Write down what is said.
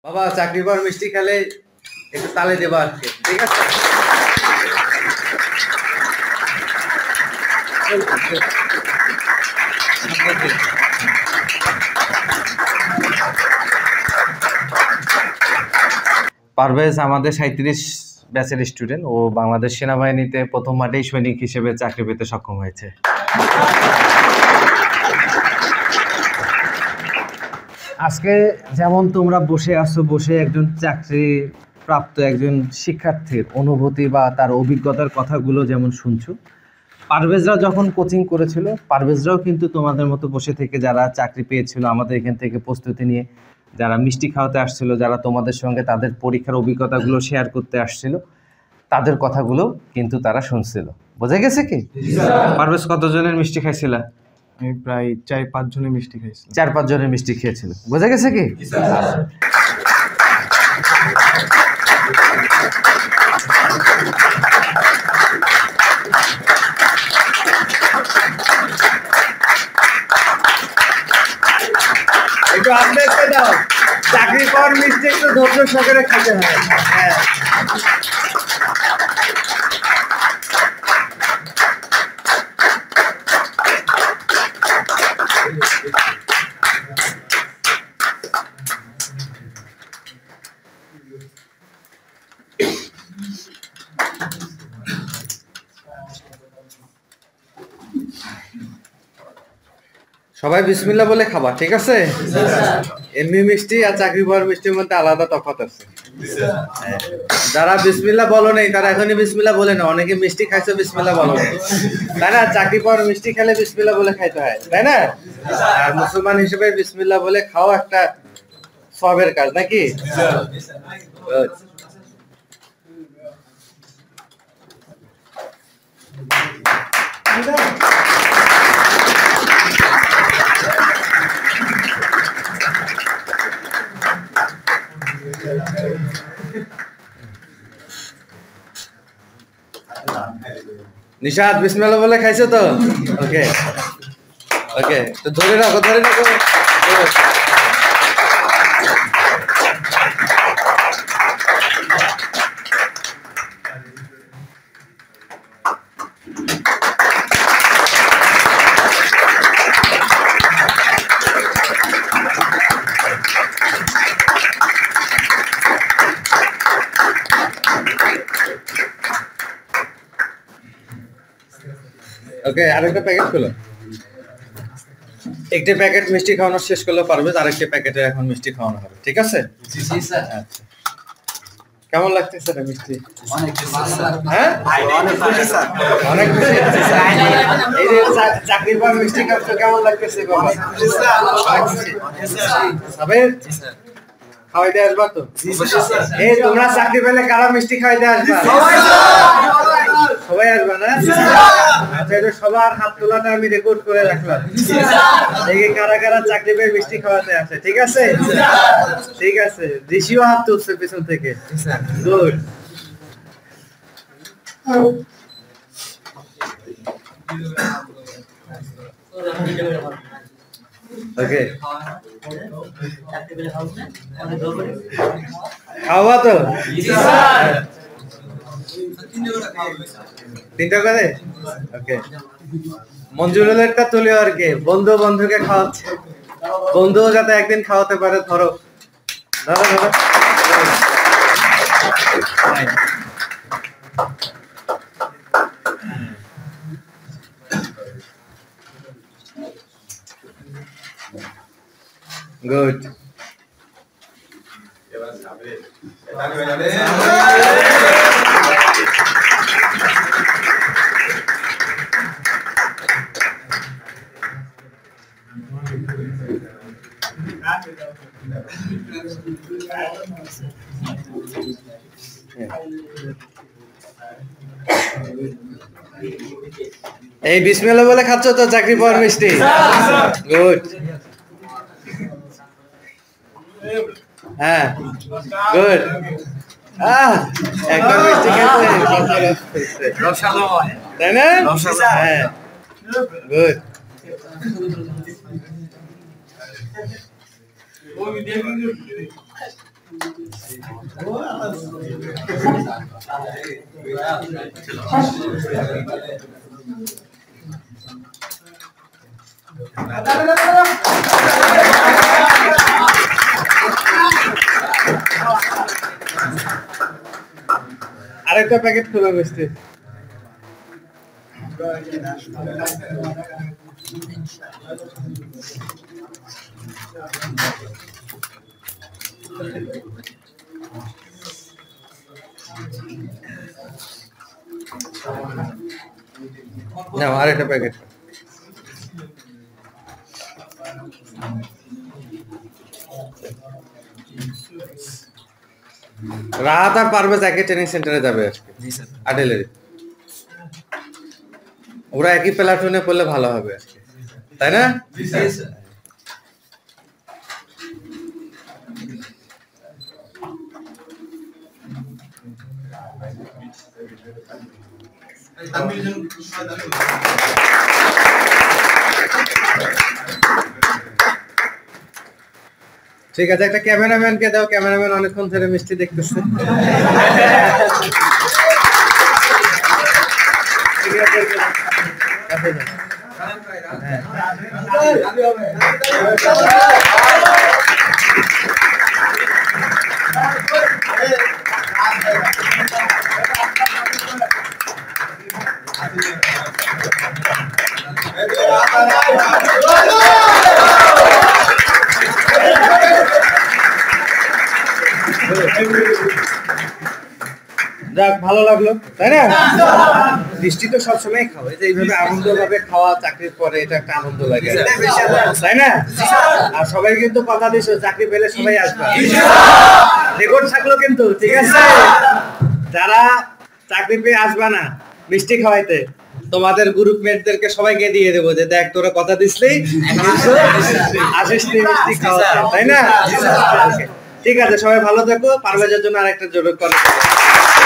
বাবা চাকরি পর মিষ্টি খেলে একটু তালে দেবা আজকে, ঠিক আছে? পারভেজ আমাদের 37 ব্যাচের স্টুডেন্ট। ও বাংলাদেশ সেনাবাহিনীতে প্রথম মাঠেই সৈনিক হিসেবে চাকরি পেতে সক্ষম হয়েছে। আজকে যেমন তোমরা বসে আছো, বসে একজন চাকরি প্রাপ্ত একজন শিক্ষার্থীর অনুভূতি বা তার অভিজ্ঞতার কথাগুলো যেমন শুনছো, পারভেজরা যখন কোচিং করেছিল পারভেজরাও কিন্তু তোমাদের মতো বসে থেকে যারা চাকরি পেয়েছিল, আমাদের এখান থেকে প্রস্তুতি নিয়ে যারা মিষ্টি খাওয়াতে আসছিল, যারা তোমাদের সঙ্গে তাদের পরীক্ষার অভিজ্ঞতাগুলো শেয়ার করতে আসছিল, তাদের কথাগুলো কিন্তু তারা শুনছিল। বোঝা গেছে কি? পারভেজ কতজনের মিষ্টি খাইছিল? আমি প্রায় 4-5 জনের মিষ্টি খাইছি। 4-5 জনের মিষ্টি খেয়েছিল। বোঝা গেছে কি? একটু আপডেট দাও। চাকরি পাওয়ার মিষ্টি একটু ধৈর্য সহকারে খেতে হয়। হ্যাঁ, সবাই বিসমিল্লাহ বলে খাবা, ঠিক আছে? এমনি মিষ্টি আর চাকরি পাওয়ার মিষ্টির মধ্যে আলাদা তফাৎ আছে। যারা বিসমিল্লাহ বলো নেই তারা এখনই বিসমিল্লাহ বলে না। অনেকে মিষ্টি খাইছো বিসমিল্লাহ বলো নেই, তাই না? চাকরি পাওয়ার মিষ্টি খেলে বিসমিল্লাহ বলে খাইতে হয়, তাই না? আর মুসলমান হিসেবে বিসমিল্লাহ বলে খাওয়া একটা সওয়াবের কাজ, নাকি? নিশাদ বিসমিল্লাহ বলে খাইছো তো? ওকে ওকে, তো ধরে রাখো, ধরে রাখো। ওকে, আরেকটা প্যাকেট খোলো। একটা প্যাকেট মিষ্টি খাওয়ানো শেষ করলে পারবে, আরেকটা প্যাকেটে এখন মিষ্টি খাওয়ানো হবে, ঠিক আছে? জি স্যার। আচ্ছা, কেমন লাগতেছে এটা মিষ্টি? অনেক ভালো। হ্যাঁ, অনেক খুশি স্যার, অনেক খুশি। এই যে চাকরি পর মিষ্টি খাচ্ছ, কেমন লাগতেছে? অনেক খুশি স্যার, অনেক খুশি। সাবের জি স্যার, খাওয়াইতে আসবা তো? জি স্যার। এই তোমরা চাকরি পেলে কারা মিষ্টি খাওয়াইতে আসবা? সবাই আসবে না? আচ্ছা, এটা সবার হাত তোলাটা আমি রেকর্ড করে রাখলাম। দেখি কারা কারা চাকরি পেয়ে মিষ্টি খাওয়াতে আসে, ঠিক আছে? ঠিক আছে, ঋষিও হাত তুলছে পেছন থেকে। গুড। ওকে, খাওয়া তো? তিনটা করে? ওকে, মঞ্জুরুলেরটা তুলে আর কি, বন্ধু বন্ধুকে খাওয়াচ্ছে, বন্ধুও যাতে একদিন খাওয়াতে পারে। ধরো ধরো ধরো। গুড। এই বিসমিল্লাহ বলে খাচ্ছ তো চাকরি পাওয়ার মিষ্টি? গুড। হ্যাঁ, গুড। একবার মিষ্টি খেতে তাই না? হ্যাঁ, গুড। আরেকটা প্যাকেট খোলা বসতে না আরেকটা প্যাকেট রাত আর পারভেজ একই ট্রেনিং সেন্টারে যাবে আজকে আর্টিলারি ওরা একই প্ল্যাটুনে পড়লে ভালো হবে আজকে তাই না ঠিক আছে একটা ক্যামেরাম্যানকে দাও ক্যামেরাম্যান অনেকক্ষণ ধরে মিষ্টি দেখতেছে যাক ভালো লাগলো তাই না মিষ্টি তো সবসময় খাওয়া এই যে এইভাবে আনন্দ ভাবে খাওয়া চাকরির পরে এটা একটা আনন্দ লাগে তাই না আর সবাই কিন্তু কথা দিছো চাকরি পেলে সবাই আসবে রেকর্ড থাকলো কিন্তু ঠিক আছে যারা চাকরি পেয়ে আসবে না মিষ্টি খাওয়াইতে তোমাদের গ্রুপ মেটদেরকে সবাইকে দিয়ে দেবো যে দেখ তোরা কথা দিসলেই আসিস মিষ্টি খাওয়াতে তাই না ঠিক আছে সবাই ভালো থাকো পারভেজের জন্য আরেকটা জোর করে